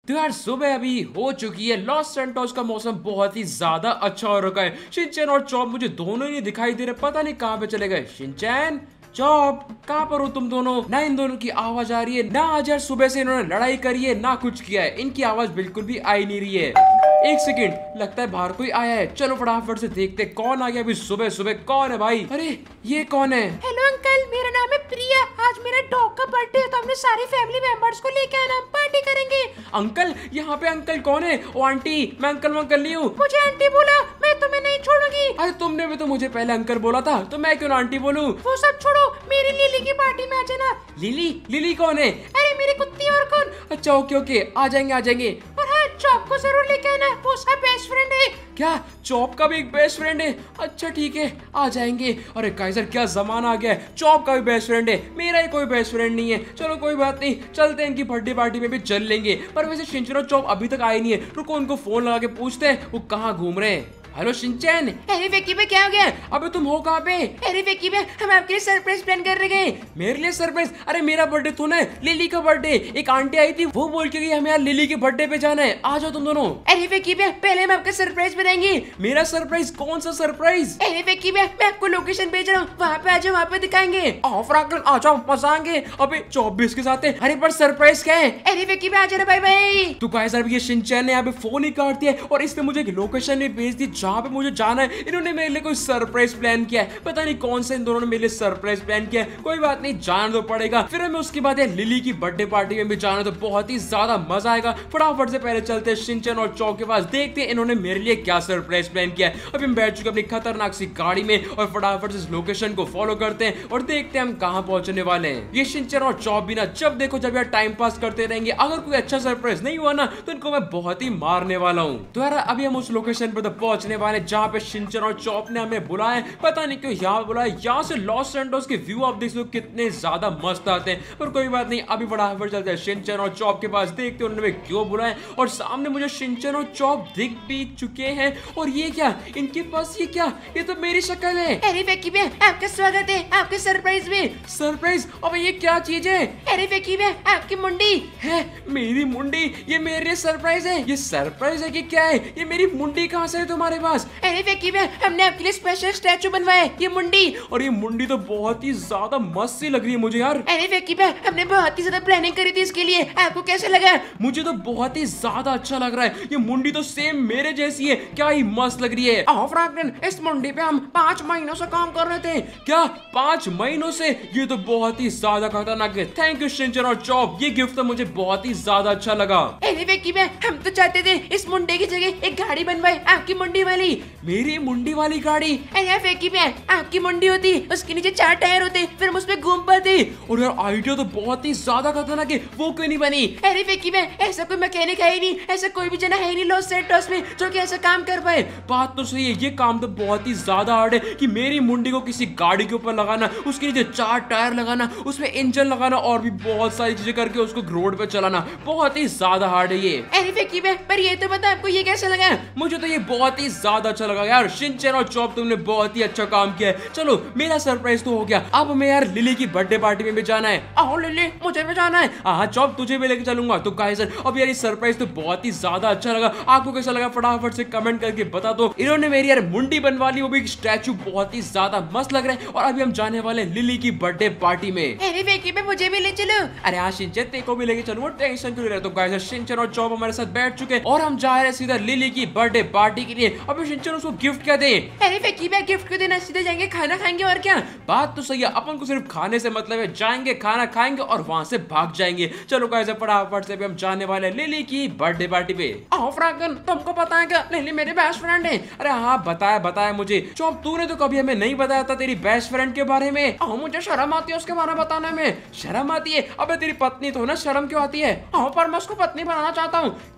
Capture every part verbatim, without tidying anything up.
तो यार सुबह अभी हो चुकी है, लॉस सैंटोस का मौसम बहुत ही ज्यादा अच्छा हो रखा है। शिनचैन और चॉप मुझे दोनों ही नहीं दिखाई दे रहे, पता नहीं कहाँ पे चले गए। शिनचैन, चॉप, कहाँ पर हो तुम दोनों? ना इन दोनों की आवाज आ रही है, ना आज यार सुबह से इन्होंने लड़ाई करी है ना कुछ किया है, इनकी आवाज बिल्कुल भी आई नहीं रही है। एक सेकंड, लगता है बाहर कोई आया है, चलो फटाफट से देखते कौन आ गया अभी सुबह सुबह। कौन है भाई? अरे ये कौन है? हेलो अंकल, मेरा नाम है प्रिया। आज मेरा डॉग का बर्थडे है तो हमने सारे फैमिली मेंबर्स को लेके आना, हम पार्टी करेंगे। अंकल? यहाँ पे अंकल कौन है? ओ आंटी, मैं अंकल वंकल नहीं हूँ। मुझे आंटी बोला, मैं तुम्हें नहीं छोड़ूंगी। अरे तुमने भी तो मुझे पहले अंकल बोला था, तो मैं क्यों ना आंटी बोलूं? वो सब छोड़ो, मेरी लिली की पार्टी में आ जाना। लिली? लिली कौन है? अरे मेरी कुत्ती। और कौन? अच्छा ओके ओके, आ जाएंगे आ जाएंगे। और हाँ, चॉप को जरूर लेके आना, वो उसका बेस्ट फ्रेंड है। क्या चॉप का भी एक बेस्ट फ्रेंड है? अच्छा ठीक है, आ जाएंगे। अरे काइजर, क्या जमाना आ गया है, चॉप का भी बेस्ट फ्रेंड है, मेरा ही कोई बेस्ट फ्रेंड नहीं है। चलो कोई बात नहीं, चलते हैं, इनकी बर्थडे पार्टी में भी चल लेंगे। पर वैसे शिनचैन और चॉप अभी तक आए नहीं है, रुको उनको फोन लगा के पूछते हैं वो कहाँ घूम रहे हैं। Hello Shinchan. अरे विक्की पे क्या हो गया? अबे तुम हो कहाँ पे? अरे विक्की पे हम आपके लिए सरप्राइज प्लान कर रहे हैं। मेरे लिए सरप्राइज? अरे मेरा बर्थडे तो ना, लिली का बर्थडे। एक आंटी आई थी, वो बोल के गई हमें यार लिली के बर्थडे पे जाना है, आ जाओ तुम दोनों। अरे विक्की पे पहले हम आपका सरप्राइज बनाएंगे। मेरा सरप्राइज? कौन सा सरप्राइज? अरे विक्की पे मैं आपको लोकेशन भेज रहा हूँ, वहाँ पे आ जाओ, वहाँ पे दिखाएंगे। ऑफर आ जाओ, मजा आएंगे। अबे चौबीस के साथ है। अरे पर सरप्राइज क्या है? अरे विक्की पे आ जाना, बाय बाय। तो गाइस अभी ये शिनचैन ने यहाँ पे फोन ही काट दिया और इसने मुझे एक लोकेशन भी भेज दी जहाँ पे मुझे जाना है। इन्होंने मेरे लिए कोई सरप्राइज प्लान किया है, पता नहीं कौन सा इन दोनों ने मेरे लिए सरप्राइज प्लान किया है। कोई बात नहीं, जाना तो पड़ेगा। फिर हमें उसके बाद लिली की बर्थडे पार्टी में भी जाना, तो बहुत ही ज्यादा मजा आएगा। फटाफट से पहले चलते हैं शिनचैन और चॉप के पास, देखते हैं इन्होंने मेरे लिए क्या सरप्राइज प्लान किया है। अभी हम बैठ चुके अपनी खतरनाक सी गाड़ी में और फटाफट से इस लोकेशन को फॉलो करते हैं और देखते हैं हम कहाँ पहुंचने वाले हैं। ये शिनचैन और चॉप भी ना जब देखो जब यार टाइम पास करते रहेंगे, अगर कोई अच्छा सरप्राइज नहीं हुआ ना तो इनको मैं बहुत ही मारने वाला हूँ। तो यार अभी हम उस लोकेशन पर तो पहुंचने वाले जहाँ पे शिनचैन और चॉप ने हमें बुलाया, पता नहीं क्यों यहाँ बुलाया। यहाँ से लॉस सैंटोस के व्यू आप देख सकते हो कितने ज्यादा मस्त आते हैं। पर कोई बात नहीं, अभी फटाफट चलते हैं शिनचैन और चॉप के पास, देखते हैं उन्होंने क्यों बुलाया। और सामने मुझे शिनचैन और चॉप दिख भी चुके हैं। और ये क्या, इनके पास ये क्या, ये तो मेरी शक्ल है। अरे विक्की पे आपका स्वागत है आपके सरप्राइज में। सरप्राइज? अब ये क्या चीज है? अरे विक्की पे आपकी मुंडी है। मेरी मुंडी? ये मेरे लिए सरप्राइज है? ये सरप्राइज है कि क्या है? ये मेरी मुंडी कहाँ से है तुम्हारे पास? अरे विक्की पे हमने आपके लिए स्पेशल स्टैचू बनवाया है, ये मुंडी। और ये मुंडी तो बहुत ही ज्यादा मस्त सी लग रही है मुझे यार। अरे विक्की पे हमने बहुत ही ज्यादा प्लानिंग करी थी इसके लिए, आपको कैसे लगा? मुझे तो बहुत ही ज्यादा अच्छा लग रहा है। ये मुंडी तो सेम मेरे जैसी है, क्या ही मस्त लग रही है। आओ फ्रैंकलिन, इस मुंडी पे हम पाँच महीनों से काम कर रहे थे। क्या पाँच महीनों से? ये तो बहुत ही ज्यादा खतरनाक है। थैंक यू शिनचैन और चॉप, ये गिफ्ट तो मुझे बहुत ही ज्यादा अच्छा लगा। अरे विक्की पे हम तो चाहते थे इस मुंडे की जगह एक गाड़ी बनवाए, आपकी मुंडी वाली। मेरी मुंडी वाली गाड़ी? अरे विक्की पे आपकी मुंडी होती, उसके नीचे चार टायर होते, फिर हम उसमें घूम पाते। और यार आइडिया तो बहुत ही ज्यादा खतरनाक है, वो क्यों नहीं बनी? अरे विक्की पे ऐसा कोई मैकेनिक है ही नहीं, ऐसा कोई भी जना है ही नहीं लॉस सैंटोस में जो कि ऐसा काम कर पाए। बात तो सही है, ये काम तो बहुत ही ज्यादा हार्ड है कि मेरी मुंडी को किसी गाड़ी के ऊपर लगाना, उसके नीचे चार टायर लगाना, उसमें इंजन लगाना और भी बहुत सारी चीजें करके उसको रोड पे चलाना, बहुत ही ज्यादा हार्ड है ये। अरे विक्की पे पर ये तो बता आपको ये कैसा लगा? मुझे तो ये बहुत ही ज्यादा अच्छा लगा यार। शिनचैन और चॉप तुमने बहुत ही अच्छा काम किया है। चलो मेरा सरप्राइज तो हो गया, अब हमें यार लिली की बर्थडे पार्टी में भी जाना है। आओ लिली, मुझे भी जाना है। हाँ चॉप, तुझे भी लेके चलूंगा। तो गाइस अब यार ये सरप्राइज तो बहुत ही ज्यादा अच्छा लगा, आपको कैसा लगा फटाफट से कमेंट करके बता दो। इन्होंने मेरी यार मुंडी बनवा ली, वो भी स्टैचू बहुत ही ज्यादा मस्त लग रहा है। और अभी हम जाने वाले हैं लिली की बर्थडे पार्टी में। अरे विक्की पे मुझे भी ले चलो। अरे हाँ शिनचैन, तेरे को भी लेके चलूंगा, टेंशन क्यों ले रहे हो? तो गाइस शिनचैन और चॉप हमारे साथ बैठ चुके हैं और हम जा रहे हैं सीधा लिली की बर्थडे पार्टी के लिए। अभी शिनचैन उसको गिफ्ट क्या दे? अरे विक्की पे गिफ्ट क्यों देना, सीधे जाएंगे खाना खाएंगे और क्या। बात तो सही है, अपन को सिर्फ खाने से मतलब है, जाएंगे खाना खाएंगे और वहां से भाग जाएंगे। चलो गाइस फटाफट से हम जाने वाले हैं लिली की बर्थडे पार्टी पे। आओ फ्रैंकलिन, तुमको पता है क्या लिली मेरे बेस्ट फ्रेंड है? अरे हाँ बताया बताया मुझे। चॉप तूने तो कभी हमें नहीं बताया था तेरी बेस्ट फ्रेंड के बारे में। आओ मुझे शर्म आती है उसके बारे में बताने में। शर्म आती है? अबे तेरी पत्नी तो ना, शर्म क्यों आती है? आओ पर मैं उसको पत्नी बनाना चाहता हूँ। क्या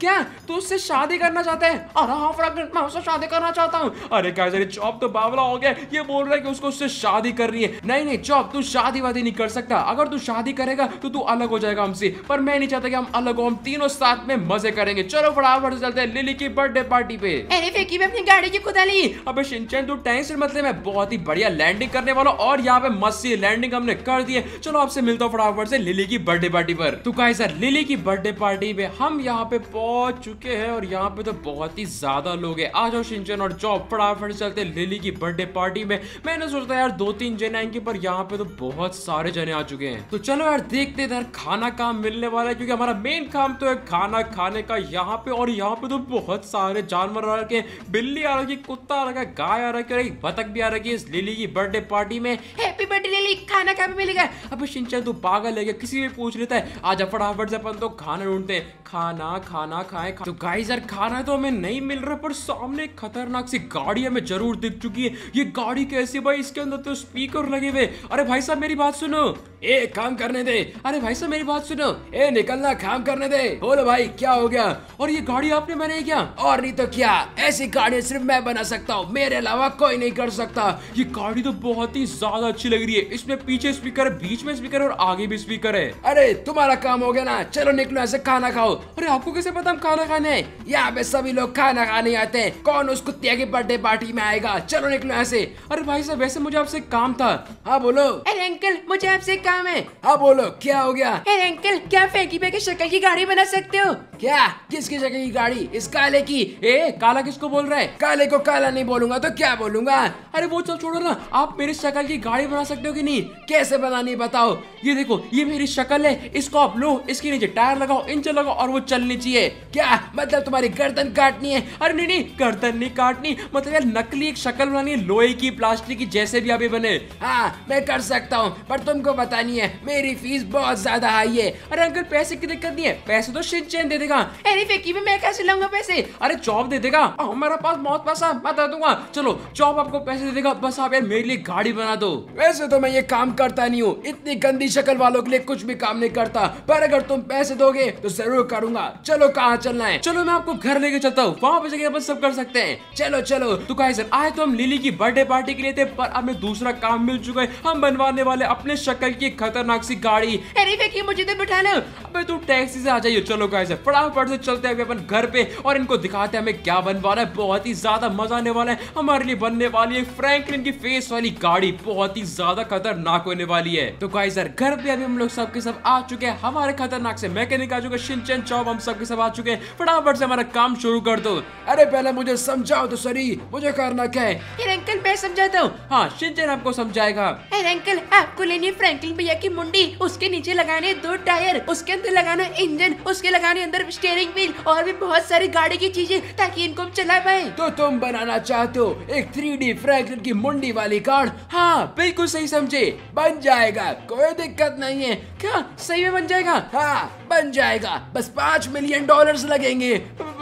क्या तू उससे शादी करना चाहता है? अरे हाँ फ्रैंकलिन, मैं उससे शादी करना चाहता हूँ। अरे क्या ये चॉप तो बावला हो गया, ये बोल रहा है कि उसको उससे शादी करनी है। नहीं नहीं चॉप, तू शादी वादी नहीं कर सकता। अगर तू शादी करेगा तो तू अलग हो जाएगा हमसे, पर मैं नहीं चाहता कि हम अलग हो। हम तीनों साथ में मजे करेंगे। चलो फटाफट से चलते हैं लिली की बर्थडे पार्टी पे। अरे फेंकी में अपनी गाड़ी की खुदा ली। अबे शिनचैन तू टेंशन मत ले, मैं बहुत ही बढ़िया लैंडिंग करने वाला हूँ और यहाँ पे मस्त सी लैंडिंग हमने कर दी है। चलो आपसे मिलता हूँ फटाफट से लिली की बर्थडे पार्टी पर। तो गाइस सर लिली की बर्थडे पार्टी पे हम यहाँ पे पहुंच चुके हैं और यहाँ पे तो बहुत ही ज्यादा लोग हैं। आ जाओ शिनचैन और चॉप फटाफट चलते हैं लिली की बर्थडे पार्टी में। मैंने सोचा यार दो तीन जने आएंगे, पर यहाँ पे तो बहुत सारे जने आ चुके हैं। तो चलो यार देखते हैं खाना कहाँ मिलने वाला है, क्योंकि हमारा मेन काम तो है खाना खाने का यहाँ पे। और यहाँ पे तो बहुत सारे जानवर आ रखे हैं, बिल्ली आ रखी, कुत्ता आ रखा है, गाय आ रखी है, एक बतख भी आ रखी है इस लिली की बर्थडे पार्टी में। हैप्पी बर्थडे लिली, खाना कहाँ पे मिलेगा? अब शिनचैन तू पागल है क्या, किसी भी पूछ लेता है? आजा फटाफट से अपन तो खाना ढूंढते हैं, खाना खाना खाए खा। तो गाइस यार खाना तो हमें नहीं मिल रहा, पर सामने एक खतरनाक सी गाड़ी हमें जरूर दिख चुकी है। ये गाड़ी कैसी भाई, इसके अंदर तो स्पीकर लगे हुए। अरे भाई साहब मेरी बात सुनो, ए काम करने दे। अरे भाई साहब मेरी बात सुनो, ए निकलना, काम करने दे। बोलो भाई क्या हो गया? और ये गाड़ी आपने बनाई क्या? और नहीं तो क्या, ऐसी गाड़ी सिर्फ मैं बना सकता हूँ, मेरे अलावा कोई नहीं कर सकता। ये गाड़ी तो बहुत ही ज्यादा अच्छी लग रही है। इसमें पीछे स्पीकर है, बीच में स्पीकर है और आगे भी स्पीकर है। अरे तुम्हारा काम हो गया ना, चलो निकलो ऐसे खाना खाओ। अरे आपको कैसे पता हम खाना खाने हैं? यहाँ पे सभी लोग खाना खाने आते हैं, कौन उस कुत्ते की बर्थडे पार्टी में आएगा? चलो निकलो ऐसे। अरे भाई साहब वैसे मुझे आपसे काम था। हाँ बोलो। अरे अंकल मुझे आपसे काम है। हाँ बोलो क्या हो गया? अरे अंकल क्या फेंकी पे की शक्ल की गाड़ी बना सकते हो? क्या? किसकी शक्ल की गाड़ी? इस काले की। ए काला किसको बोल रहा है? काले को काला नहीं बोलूंगा तो क्या बोलूंगा? अरे वो चल छोड़ो ना, आप मेरी शक्ल की गाड़ी बना सकते हो कि नहीं? कैसे बनानी बताओ। ये देखो ये मेरी शक्ल है, इसको आप लो, इसके नीचे टायर लगाओ, इंजन लगाओ और वो चलनी चाहिए। क्या मतलब तुम्हारी गर्दन काटनी है? अरे नहीं नहीं गर्दन नहीं काटनी, मतलब यार नकली एक शक्ल बनानी है, लोहे की प्लास्टिक की, जैसे भी अभी बने। हाँ मैं कर सकता हूँ, पर तुमको पता नहीं है मेरी फीस बहुत ज्यादा हाई है। अरे अंकल पैसे की दिक्कत नहीं है, पैसे तो शिनचैन दे देगा। अरे फेंकी में मैं कैसे लाऊंगा पैसे? अरे चॉप दे देगा, हमारे पास बहुत पैसा, मैं दे दूंगा। चलो चॉप आपको पैसे दे देगा, बस आप यार मेरे लिए गाड़ी बना दो। वैसे तो मैं ये काम करता नहीं हूँ, इतनी गंदी शक्ल वालों के लिए कुछ भी काम नहीं करता, पर अगर तुम पैसे दोगे तो जरूर करूंगा। चलो कहाँ चलना है? चलो मैं आपको घर लेके चलता हूँ, वहाँ पे जगह अपन सब कर सकते हैं। चलो चलो। तो गाइस सर आए तो हम लिली की बर्थडे पार्टी के लिए थे, पर हमें दूसरा काम मिल चुका है। हम बनवाने वाले अपने शक्ल की खतरनाक सी गाड़ी। अरे फेंकी मुझे तो बिठा लो। अबे तू टैक्सी से आ जाइए। चलो गाइस सर फटाफट से चलते हैं अपन घर पे और इनको दिखाते हैं हमें क्या बनवाना है। बहुत ही ज्यादा मजा आने वाला है। हमारे लिए बनने वाली है फ्रैंकलिन की फेस वाली गाड़ी, बहुत ही ज्यादा खतरनाक होने वाली है। तो गाइस सर घर पे अभी हम लोग सब के सब आ चुके हैं, हमारे खतरनाक से मैकेनिक आ चुके हैं, शिनचैन चॉप हम सब के सब आ चुके हैं। फटाफट से हमारा काम शुरू कर दो। अरे पहले मुझे समझाओ तो सही, मुझे करना क्या है? अरे अंकल मैं समझाता हूँ। हाँ शिनचैन आपको समझाएगा। अरे अंकल आपको लेनी है फ्रैंकलिन भैया की मुंडी, उसके नीचे लगाने दो टायर, उसके अंदर लगाना इंजन, उसके लगाने अंदर स्टीयरिंग व्हील और भी बहुत सारी गाड़ी की चीजें, ताकि इनको हम चला पाए। तो तुम बनाना चाहते हो एक थ्री डी फ्रैंकलिन की मुंडी वाली कार? हाँ बिल्कुल सही समझे, बन जाएगा, कोई दिक्कत नहीं है। क्या सही में बन जाएगा? हाँ बन जाएगा, बस पाँच मिलियन डॉलर्स लगेंगे।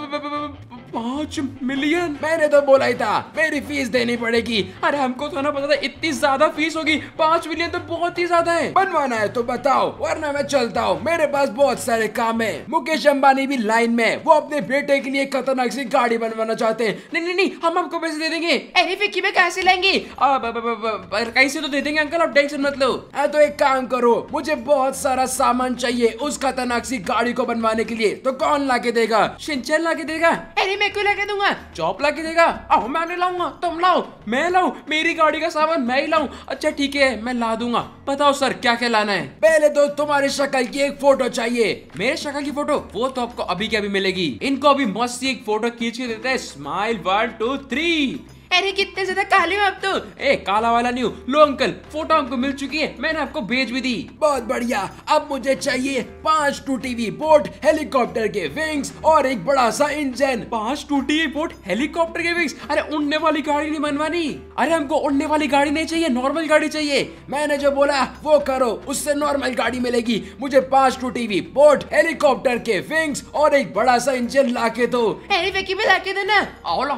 पाँच मिलियन? मैंने तो बोला ही था मेरी फीस देनी पड़ेगी। अरे हमको तो ना पता था इतनी ज्यादा फीस होगी। पाँच मिलियन तो बहुत ही ज्यादा है। बनवाना है तो बताओ, वरना मैं चलता हूँ, मेरे पास बहुत सारे काम है। मुकेश अंबानी भी लाइन में, वो अपने बेटे के लिए खतरनाक सी गाड़ी बनवाना चाहते हैं। नहीं नहीं नहीं हम आपको पैसे दे देंगे। अरे फिक्की में कहाँ से लाएंगे? कैसे तो दे देंगे अंकल, आप टेंशन मत लो। हाँ तो एक काम करो, मुझे बहुत सारा सामान चाहिए उस खतरनाक सी गाड़ी को बनवाने के लिए, तो कौन ला के देगा? शिनचैन ला के देगा। अरे मैं क्यों लाके दूंगा? चॉप ला के देगा। आओ मैं नहीं लाऊंगा, तुम लाओ। मैं लाऊं? मेरी गाड़ी का सामान मैं ही लाऊं? अच्छा ठीक है मैं ला दूंगा। बताओ सर क्या क्या लाना है? पहले तो तुम्हारी शक्ल की एक फोटो चाहिए। मेरे शक्ल की फोटो? वो तो आपको अभी के अभी मिलेगी। इनको अभी मस्त सी एक फोटो खींच के देते हैं। Smile one two three. अरे कितने ज्यादा काले हो आप तो। ए काला वाला नहीं हूँ। लो अंकल फोटो हमको मिल चुकी है, मैंने आपको भेज भी दी। बहुत बढ़िया। अब मुझे चाहिए पांच टूटी हुई बोट, हेलीकॉप्टर के विंग्स और एक बड़ा सा इंजन। पांच टूटी हुई बोट, हेलीकॉप्टर के विंग्स? अरे उड़ने वाली गाड़ी नहीं बनवानी। अरे हमको उड़ने वाली गाड़ी नहीं चाहिए, नॉर्मल गाड़ी चाहिए। मैंने जो बोला वो करो, उससे नॉर्मल गाड़ी मिलेगी। मुझे पांच टूटी हुई बोट, हेलीकॉप्टर के विंग्स और एक बड़ा सा इंजन ला के दो। अरे फिक्की में ला के दो ना। आओ लाकर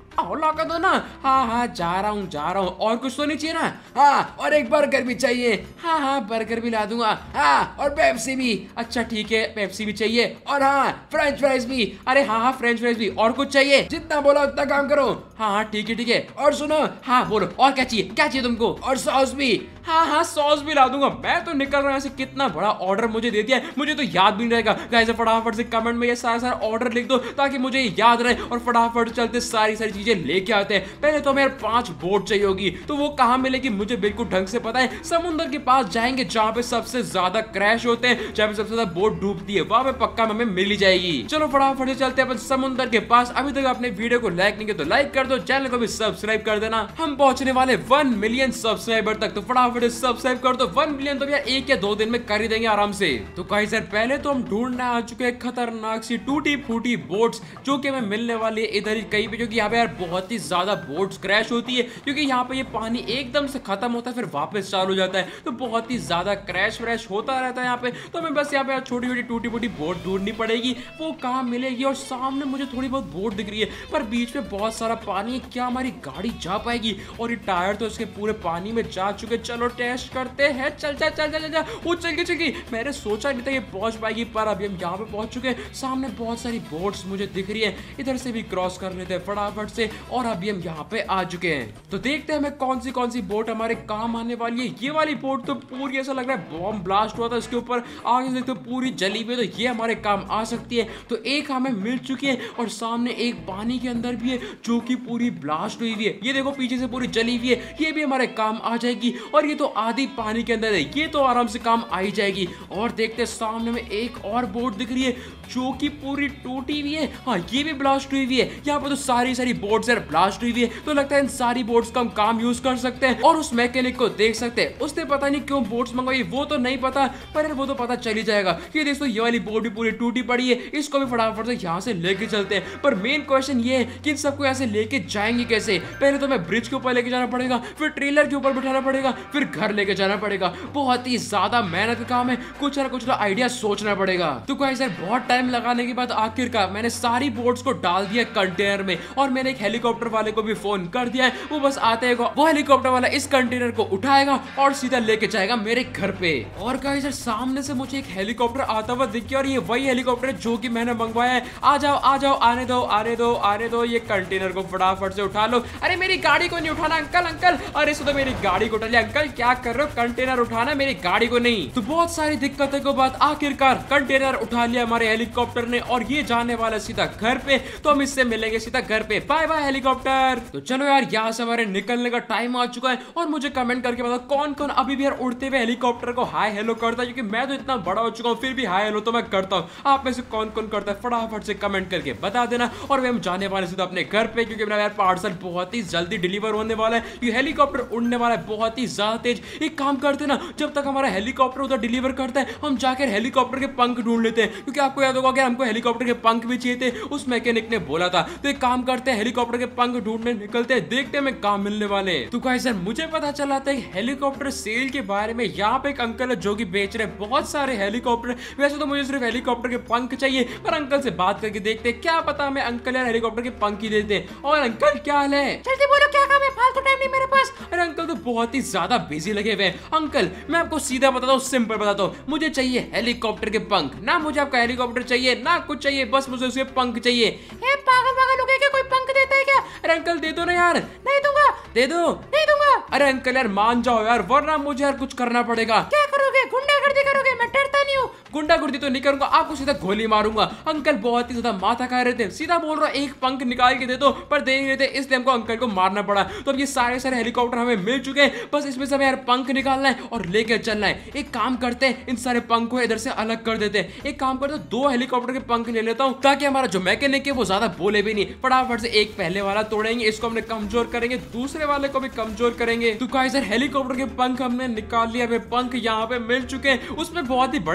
आओ ला कर दो ना। हाँ हाँ जा रहा हूँ जा रहा हूँ। और कुछ तो नहीं चाहिए ना? हाँ और एक बर्गर भी चाहिए। हाँ हाँ बर्गर भी ला दूंगा। हाँ और पेप्सी भी। अच्छा ठीक है पेप्सी भी चाहिए। और हाँ फ्रेंच फ्राइज भी। अरे हाँ हाँ फ्रेंच फ्राइज भी। और कुछ चाहिए? जितना बोला उतना काम करो। हाँ हाँ ठीक है ठीक है। और सुनो। हाँ बोलो और क्या चाहिए? क्या चाहिए तुमको? और सॉस भी। हाँ हाँ सॉस भी ला दूंगा। मैं तो निकल रहा हूँ। ऐसे कितना बड़ा ऑर्डर मुझे दे दिया है, मुझे तो याद भी नहीं रहेगा। गाइस फटाफट से कमेंट में ये सारा सारा ऑर्डर लिख दो ताकि मुझे याद रहे और फटाफट चलते सारी सारी चीजें लेके आते हैं। पहले तो मेरे पांच बोट चाहिए होगी, तो वो कहाँ मिलेगी मुझे बिल्कुल ढंग से पता है। समुद्र के पास जाएंगे जहाँ पे सबसे ज्यादा क्रैश होते हैं, जहाँ पे सबसे ज्यादा बोट डूबती है, वहां पे पक्का हमें मिल ही जाएगी। चलो फटाफट से चलते हैं अपन समुद्र के पास। अभी तक अपने वीडियो को लाइक नहीं किया तो लाइक कर दो, चैनल को भी सब्सक्राइब कर देना। हम पहुंचने वाले वन मिलियन सब्सक्राइबर तक, तो फटाफट से सब्सक्राइब कर दो। वन मिलियन तो यार एक या दो दिन में कर ही देंगे आराम से। तो गाइस यार पहले तो हम ढूंढने आ चुके हैं खतरनाक सी टूटी फूटी बोट्स, जो कि हमें मिलने वाली है इधर ही कहीं पे, क्योंकि यहाँ पे यार बहुत ही ज्यादा बोट्स क्रैश होती है, क्योंकि यहाँ पे ये पानी एकदम से खत्म होता है फिर वापस चालू हो जाता है, तो बहुत ही ज्यादा क्रैश व्रैश होता रहता है यहाँ पे। तो हमें बस यहाँ पे छोटी छोटी टूटी फूटी बोट ढूंढनी पड़ेगी, वो कहाँ मिलेगी। और सामने मुझे थोड़ी बहुत बोट दिख रही है, पर बीच में बहुत सारा पानी है, क्या हमारी गाड़ी जा पाएगी? और ये टायर तो इसके पूरे पानी में जा चुके। चलो टेस्ट करते हैं। चल चल चल चल चल वो चल गई चल गई। मैंने सोचा नहीं था ये पहुंच पाएगी, पर अभी हम यहाँ पे पहुंच चुके हैं। सामने बहुत सारी बोट्स मुझे दिख रही है, इधर से भी क्रॉस कर लेते हैं फटाफट से। और अभी हम यहाँ पे आ चुके हैं, तो देखते हैं हमें कौन सी कौन सी बोट हमारे काम आने वाली है। ये वाली बोट तो पूरी ऐसा लग रहा है बॉम्ब ब्लास्ट हुआ था इसके ऊपर, आगे देखते हो पूरी जली हुई, तो ये हमारे काम आ सकती है। तो एक हमें मिल चुकी है और सामने एक पानी के अंदर भी है जो कि पूरी ब्लास्ट हुई हुई है। ये देखो पीछे से पूरी जली हुई है, ये भी हमारे काम आ जाएगी। और ये तो आधी पानी के अंदर है, ये तो आराम से काम आ ही जाएगी। और देखते हैं सामने में एक और बोट दिख रही है जो कि पूरी टूटी हुई है। हाँ ये भी ब्लास्ट हुई हुई है। यहाँ पर तो सारी सारी बोट्स यार ब्लास्ट हुई हुई है, तो लगता है इन सारी बोट्स का हम काम यूज कर सकते हैं। और उस मैकेनिक को देख सकते हैं, उसने पता नहीं क्यों बोट्स मंगवाई, वो तो नहीं पता, पर वो तो पता चल ही जाएगा। ये देखो ये वाली बोट भी पूरी टूटी पड़ी है, इसको भी फटाफट से यहाँ से लेके चलते हैं। पर मेन क्वेश्चन ये है कि इन सबको ऐसे लेके जाएंगे कैसे? पहले तो मैं ब्रिज के ऊपर लेके जाना पड़ेगा, फिर ट्रेलर के ऊपर बिठाना पड़ेगा, फिर घर लेके जाना पड़ेगा। बहुत ही ज्यादा मेहनत का काम है, कुछ ना कुछ ना आइडिया सोचना पड़ेगा। तो गाइस यार बहुत टाइम लगाने के बाद आखिरकार मैंने सारी बोट्स को डाल दिया कंटेनर में, और मैंने एक हेलीकॉप्टर वाले को भी फोन कर दिया है। वो बस आते हैं, वो हेलीकॉप्टर वाला इस कंटेनर को उठाएगा और सीधा लेके जाएगा मेरे घर पे। और गाइस यार सामने से मुझे एक हेलीकॉप्टर आता हुआ दिख गया, और ये वही हेलीकॉप्टर है जो कि मैंने मंगवाया है। आ जाओ आ जाओ, आने दो आने दो आने दो, ये कंटेनर को फटाफट से उठा लो। अरे मेरी गाड़ी को नहीं उठाना अंकल अंकल, अरे तो मेरी गाड़ी को उठा लिया। अंकल क्या कर रहे हो? कंटेनर उठाना, मेरी गाड़ी को नहीं। तो बहुत सारी दिक्कतों के बाद आखिरकार कंटेनर उठा लिया हमारे हेलीकॉप्टर ने, और ये जाने वाला सीधा घर पे। तो हम इससे मिलेंगे सीधा घर पे। Bye bye helicopter. तो चलो यार यहाँ से हमारे निकलने का टाइम आ चुका है, और मुझे कमेंट करके बताओ कौन कौन अभी भी यार उड़ते हुए हेलीकॉप्टर को हाय हेलो करता है, क्योंकि मैं तो इतना बड़ा हो चुका हूँ फिर भी हाय हेलो तो मैं करता हूँ। आप में से कौन कौन करता है फटाफट से कमेंट करके बता देना। और हम जाने वाले सीधा अपने घर पे, क्योंकि मेरा यार पार्सल बहुत ही जल्दी डिलीवर होने वाला है। ये हेलीकॉप्टर उड़ने वाला है बहुत ही ज्यादा तेज। एक काम करते ना, जब तक हमारा हेलीकॉप्टर उधर डिलीवर करता है, हम जाकर हेलीकॉप्टर के पंख ढूंढ लेते हैं, क्योंकि आपको याद होगा कि हमको हेलीकॉप्टर के पंख भी चाहिए थे, उस मैकेनिक ने बोला था। तो एक काम करते हैं, हेलीकॉप्टर के पंख ढूंढने निकलते हैं, देखते हैं हमें कहां मिलने वाले। तो गाइस यार मुझे पता चला था हेलीकॉप्टर सेल के बारे में। यहाँ पे एक अंकल है जो कि बेच रहे बहुत सारे हेलीकॉप्टर। वैसे तो मुझे सिर्फ हेलीकॉप्टर के पंख चाहिए, पर अंकल से बात करके देखते हैं, क्या पता हमें अंकल यार हेलीकॉप्टर के पंख ही देते हैं। और अंकल क्या हाल है? जल्दी बोलो क्या काम है, फालतू टाइम नहीं मेरे पास। अरे अंकल तो बहुत ही ज्यादा बिजी लगे हुए हैं। अंकल मैं आपको सीधा बताता हूँ, सिंपल बताता हूँ, मुझे चाहिए हेलीकॉप्टर के पंख। ना मुझे आपका हेलीकॉप्टर चाहिए ना कुछ चाहिए, बस मुझे उसके पंख चाहिए। ए पागल पागल हो गए क्या? कोई पंख देता है क्या? अरे अंकल दे दो ना यार। नहीं दूंगा। दे दो। नहीं दूंगा। अरे अंकल यार मान जाओ यार, वरना मुझे यार कुछ करना पड़ेगा। क्या करोगे? गुंडागर्दी करोगे? मैं डरता नहीं हूँ। गुंडागर्दी तो नहीं करूंगा, आपको सीधा गोली मारूंगा। अंकल बहुत ही ज्यादा माथा खा रहे थे, सीधा बोल रहा एक पंख निकाल के दे दो, पर दे नहीं रहे थे, इसलिए हमको अंकल को मारना पड़ा। तो अब ये सारे सारे हेलीकॉप्टर हमें मिल चुके हैं, बस इसमें से हमें यार पंख निकालना है और लेके चलना है। एक काम करते हैं, इन सारे पंख को इधर से अलग कर देते हैं। एक काम करते हैं, दो हेलीकॉप्टर के पंख ले लेता हूँ, ताकि हमारा जो मैकेनिक है वो ज्यादा बोले भी नहीं। फटाफट से एक पहले वाला तोड़ेंगे, इसको हमने कमजोर करेंगे, दूसरे वाले को भी कमजोर करेंगे। तो गाइस यार हेलीकॉप्टर के पंख हमने निकाल लिया, हमें पंख यहाँ पे मिल चुके हैं। उसमें बहुत ही बड़े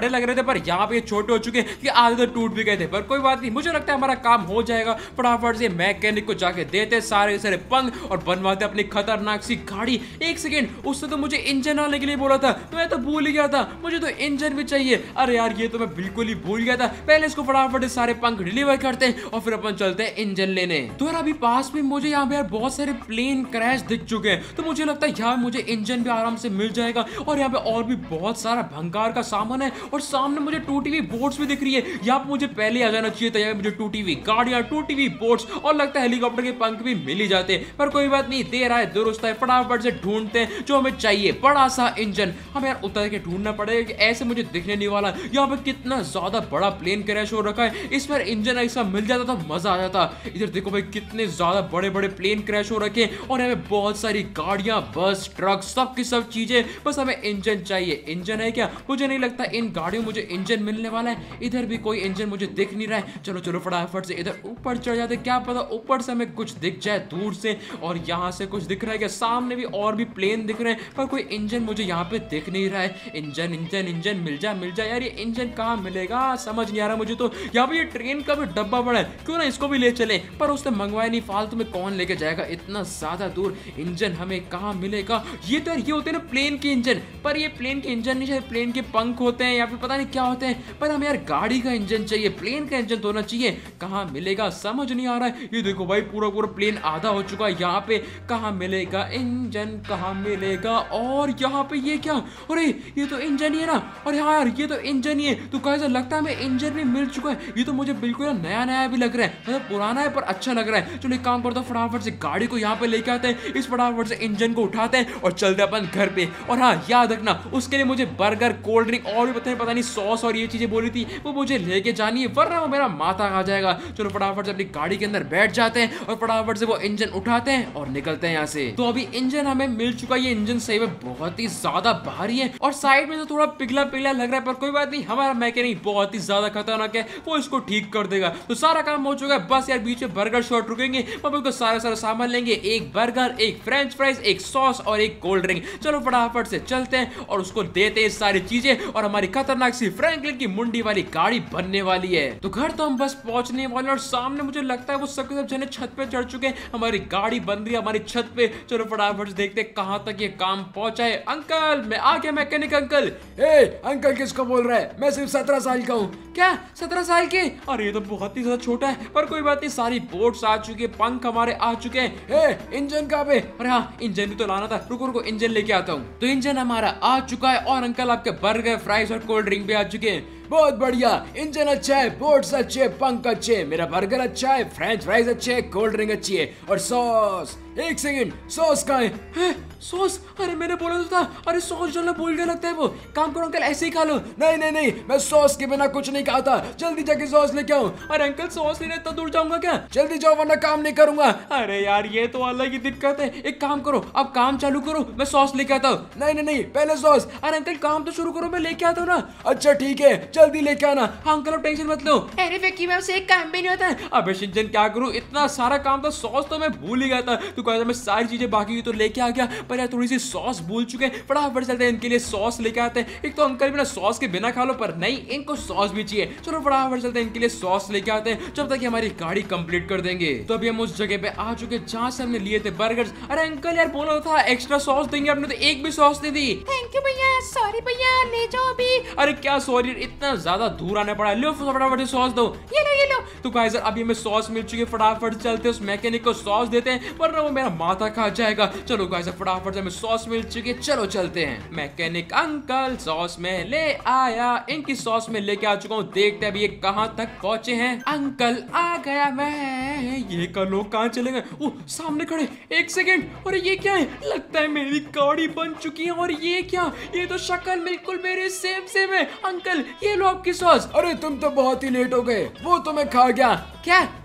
बड़े लग रहे थे, पर यहाँ पे छोटे हो चुके कि आधे तो टूट भी गए थे। पर कोई बात नहीं, मुझे लगता है हमारा काम हो जाएगा। फटाफट से मैकेनिक को जाके देते सारे सारे पंख और बनवाते अपनी खतरनाक सी गाड़ी। एक सेकेंड, उसने तो मुझे इंजन आने के लिए बोला था, मैं तो भूल ही गया था, मुझे तो इंजन भी चाहिए। अरे यार, ये तो मैं बिल्कुल ही भूल गया था। पहले इसको फटाफट से सारे पंख डिलीवर करते हैं और फिर अपन चलते हैं इंजन लेने। तो यार अभी पास में मुझे यहाँ पे यार बहुत सारे प्लेन क्रैश दिख चुके हैं, तो मुझे लगता है यहाँ मुझे इंजन भी आराम से मिल जाएगा। और यहाँ पे और भी बहुत सारा भंगार का सामान है और सामने मुझे टूटी हुई बोट्स भी दिख रही है। यहाँ पे मुझे पहले आ जाना चाहिए था, यहाँ मुझे टूटी हुई गाड़ियां, टूटी हुई बोट्स और लगता है हेलीकॉप्टर के पंख भी मिल ही जाते हैं। पर कोई बात नहीं, देर आए दुरुस्त है। फटाफट से ढूंढते हैं जो हमें चाहिए, बड़ा सा इंजन। हमें यार उतर के ढूंढना पड़ेगा कि ऐसे मुझे दिखने नहीं वाला। यहाँ पे कितना ज्यादा बड़ा प्लेन क्रैश हो रखा है, इस पर इंजन ऐसा मिल जाता तो मजा आ जाता। इधर देखो भाई, कितने ज्यादा बड़े बड़े प्लेन क्रैश हो रखे हैं और हमें बहुत सारी गाड़ियां, बस, ट्रक, सब की सब चीजें। बस हमें इंजन चाहिए। इंजन है क्या? मुझे नहीं लगता इन गाड़ियों में मुझे इंजन मिलने वाला है। इधर भी कोई इंजन मुझे दिख नहीं रहा है। चलो चलो फटाफट से इधर ऊपर चढ़ जाते, क्या पता ऊपर से हमें कुछ दिख जाए दूर से। और यहाँ से कुछ दिख रहा है क्या? सामने भी और भी प्लेन दिख रहे हैं, पर कोई इंजन मुझे यहाँ पे दिख नहीं रहा है। इंजन इंजन इंजन मिल जा मिल जा यार, ये इंजन कहाँ मिलेगा समझ नहीं आ रहा मुझे। तो यहाँ पे ये ट्रेन का भी डब्बा पड़ा है, क्यों ना इसको भी ले चले। पर उसने मंगवाया नहीं, फालतू में कौन लेके जाएगा इतना ज्यादा दूर। इंजन हमें कहाँ मिलेगा? ये तो यार ये होते हैं ना प्लेन के इंजन, पर ये प्लेन के इंजन नहीं, शायद प्लेन के पंख होते हैं या फिर पता नहीं क्या होते हैं। पर हमें यार गाड़ी का इंजन चाहिए, प्लेन का इंजन तो होना चाहिए। कहाँ मिलेगा समझ नहीं आ रहा है। ये देखो भाई, पूरा पूरा प्लेन आधा हो चुका है। यहाँ पे कहाँ मिलेगा इंजन, कहाँ मिलेगा? और यहाँ पे ये क्या? अरे ये तो इंजन ही है ना। और हाँ यार, ये तो इंजन ही है। तो कैसा लगता है हमें इंजन भी मिल चुका है। ये तो मुझे बिल्कुल नया नया भी लग रहा है, मतलब पुराना है पर अच्छा लग रहा है। चलो एक काम करता हूँ, फटाफट से गाड़ी को यहाँ पे लेके आते हैं, इस फटाफट से इंजन को उठाते हैं और चलते हैं अपन घर पे। और हाँ याद रखना, उसके लिए मुझे बर्गर, कोल्ड ड्रिंक और भी पता नहीं पता नहीं सॉस और ये चीजें बोली थी, वो मुझे लेके जानी है, वरना वो मेरा माथा खा जाएगा। चलो फटाफट से अपनी गाड़ी के अंदर बैठ जाते हैं और फटाफट से वो इंजन उठाते हैं और निकलते हैं यहाँ से। तो अभी इंजन हमें मिल चुका है। ये इंजन सही में बहुत ही ज्यादा भारी है और साइड में तो थोड़ा पिघला पिघला लग रहा है, पर कोई बात नहीं, हमारा मैकेनिक बहुत ही ज्यादा खतरनाक है, वो इसको ठीक कर देगा। तो सारा काम हो चुका है, बस यार बीच में बर्गर शॉट रुकेंगे, हम उसको सारा सारा सामान लेंगे, एक बर्गर, एक फ्रेंच फ्राइज, एक सॉस और एक कोल्ड ड्रिंक। चलो फटाफट से चलते हैं और उसको देते हैं सारी चीजें और हमारी खतरनाक सी फ्रैंकलिन की मुंडी वाली गाड़ी बनने वाली है। तो घर तो हम बस पहुंचने वाले और सामने मुझे लगता है वो सबके सब जने छत पे चढ़ चुके हैं। हमारी गाड़ी बन रही है हमारी छत पे। चलो फटाफट से देखते हैं कहां तक ये काम पहुंचा है। अंकल, मैं आ गया मैकेनिक अंकल। ए, अंकल किसको बोल रहा है? मैं सिर्फ सत्रह साल का हूँ। क्या सत्रह साल के? अरे ये तो बहुत ही ज्यादा छोटा है, पर कोई बात नहीं, सारी बोट्स आ चुकी है, पंख हमारे आ चुके हैं। ए, इंजन कहाँ पे? अरे हाँ, इंजन भी तो लाना था, रुको रुको इंजन लेके आता हूँ। तो इंजन हमारा आ चुका है और अंकल आपके बर्गर, फ्राइज और कोल्ड ड्रिंक भी आ चुके हैं। बहुत बढ़िया, इंजन अच्छा है, बोट्स अच्छे है, पंख अच्छे है, मेरा बर्गर अच्छा है, फ्रेंच फ्राइज अच्छे है, कोल्ड ड्रिंक अच्छी है और सॉस। एक सेकंड, सॉस कहाँ है? है सॉस? अरे मैंने बोला तो था। अरे सॉस डालना भूल गया लगता है। वो काम करो अंकल, ऐसे ही खा लो। नहीं नहीं नहीं, मैं सॉस के बिना कुछ नहीं खाता। जल्दी जाके सॉस लेके आओ। अरे अंकल, सॉस लेने इतना दूर जाऊंगा क्या? जल्दी जाओ वरना काम नहीं करूंगा। अरे यार, ये तो अलग ही दिक्कत है। एक काम करो, अब काम चालू करो, मैं सॉस लेके आता हूँ। नहीं नहीं नहीं, पहले सॉस। अरे अंकल, काम तो शुरू करो, मैं लेके आता हूँ ना। अच्छा ठीक है, जल्दी लेके आना। हाँ अंकल, अब टेंशन मत लो। अरे विक्की मैम से एक काम भी नहीं होता है। अबे शिनचैन, क्या करूं, इतना सारा काम था, सॉस तो मैं भूल ही गया था। तो कहता मैं सारी चीजें बाकी हुई तो लेके आ गया, पर यार थोड़ी सी सॉस भूल चुके हैं। फटाफट चलते हैं, इनके लिए सॉस लेके आते हैं। एक तो अंकल भी ना सॉस के बिना खा लो, पर नहीं, इनको सॉस भी चाहिए। चलो फटाफट चलते हैं, इनके लिए सॉस लेके आते हैं, जब तक हमारी गाड़ी कंप्लीट कर देंगे। तो अभी हम उस जगह पे आ चुके जहां से हमने लिए थे बर्गर्स। अरे अंकल यार, बोला था एक्स्ट्रा सॉस देंगे, आपने तो एक भी सॉस नहीं दी। थैंक यू भैया, सॉरी भैया, ले जाओ अभी। अरे क्या सॉरी, इतना ज्यादा दूर आना पड़ा। लो फटाफट सॉस दो। ये लो ये लो। तो गाइस अभी हमें सॉस मिल चुकी है, फटाफट चलते उस मैकेनिक को सॉस देते हैं, वरना वो मेरा माथा खा जाएगा। चलो गाइस फटाफट से हमें सॉस मिल चुकी है, चलो चलते हैं। मैकेनिक अंकल, सॉस में ले आया, इनकी सॉस में लेके आ चुका हूँ। देखते हैं अभी ये कहाँ तक पहुंचे हैं। अंकल आ गया मैं। ये का लोग कहाँ चले गए? ओ सामने खड़े। एक सेकेंड, अरे ये क्या है? लगता है मेरी गाड़ी बन चुकी है। और ये क्या? ये तो शक्ल बिल्कुल मेरे सेम सेम है। अंकल ये लो आपकी सॉस। अरे तुम तो बहुत ही लेट हो गए, वो तो मैं खा गया। क्या?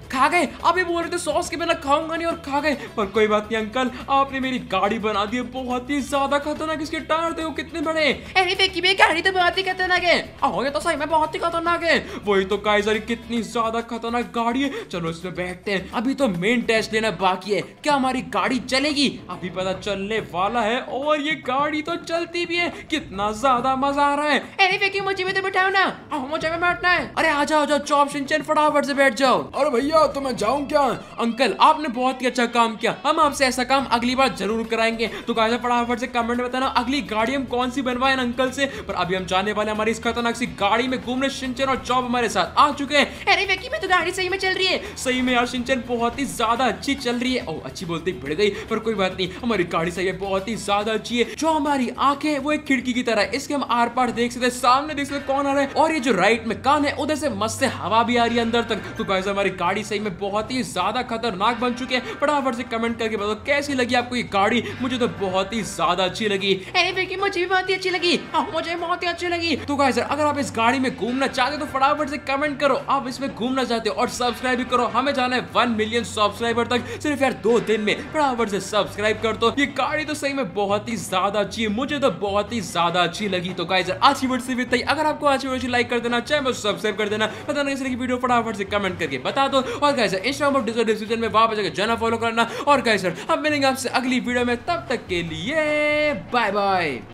खा गए। अभी बोल रहे थे सॉस के बिना खाऊंगा नहीं और खा गए। पर कोई बात नहीं अंकल, आपने मेरी गाड़ी बना दी है बहुत ही ज्यादा खतरनाक। इसके टायर देखो कितने बड़े। अरे विक्की भाई गाड़ी तो बहुत ही खतरनाक है। आओ ये तो सही में बहुत ही खतरनाक है। वही तो गाइस, कितनी ज्यादा खतरनाक गाड़ी है। चलो इसमें बैठते हैं। अभी तो मेन टेस्ट लेना बाकी है। क्या हमारी गाड़ी चलेगी? अभी पता चलने वाला है। और ये गाड़ी तो चलती भी है। कितना ज्यादा मजा आ रहा है। अरे विक्की मुझे भी तो बिठाओ ना। आओ मुझे भी बैठना है। अरे आ जाओ, जाओ चॉप शिनचैन फटाफट से बैठ जाओ। अरे भैया तो मैं जाऊं क्या? अंकल आपने बहुत ही अच्छा काम किया। हम आपसे ऐसा काम अगली बार जरूर कराएंगे। तो गाइस फटाफट से कमेंट में बताना अगली गाड़ी हम कौन सी बनवाएं अंकल से। पर अभी हम जाने वाले हमारी इस खतरनाक सी गाड़ी में घूमने। शिनचैन और चॉप हमारे साथ आ चुके हैं। अरे विक्की मैं तो गाड़ी सही में चल रही है। सही में यार शिनचैन बहुत ही ज्यादा अच्छी चल रही है। ओ अच्छी बोलते ही भिड़ गई, पर कोई बात नहीं, हमारी गाड़ी सही है, बहुत ही ज्यादा अच्छी है। जो हमारी आंखें वो एक खिड़की की तरह है। इसके हम आर पार देख सकते हैं, सामने देख सकते हैं कौन आ रहा है। और ये जो राइट में कान है उधर से मस्त से हवा भी आ रही है अंदर तक। तो गाइस हमारी गाड़ी सही में बहुत ही ज्यादा खतरनाक बन चुकी है। फटाफट से कमेंट करके बताओ कैसी लगी आपको ये गाड़ी। मुझे तो बहुत ही ज्यादा अच्छी लगी। अरे विक्की मुझे भी बहुत ही अच्छी लगी। मुझे बहुत ही अच्छी लगी। तो गाइस अगर आप इस गाड़ी में घूमना चाहते हो तो फटाफट से कमेंट करो आप इसमें घूमना चाहते हो। और सब्सक्राइब भी करो। हमें जाना है वन मिलियन सब्सक्राइबर तक सिर्फ यार दो दिन में। फटाफट से सब्सक्राइब कर दो। ये गाड़ी तो सही में बहुत ही ज्यादा अच्छी है। मुझे तो बहुत ही ज्यादा अच्छी लगी। तो गाइस आज की वीडियो से भी इतना ही। अगर आपको आज की वीडियो लाइक कर देना, चैनल को सब्सक्राइब कर देना, पता नहीं इसलिए वीडियो फटाफट से कमेंट करके बता दो। और गाइस इंस्टाग्राम और डिस्क्रिप्शन में वहां पर जाकर जाना फॉलो करना। और गाइस हम मिलेंगे आपसे अगली वीडियो में, तब तक के लिए बाय बाय।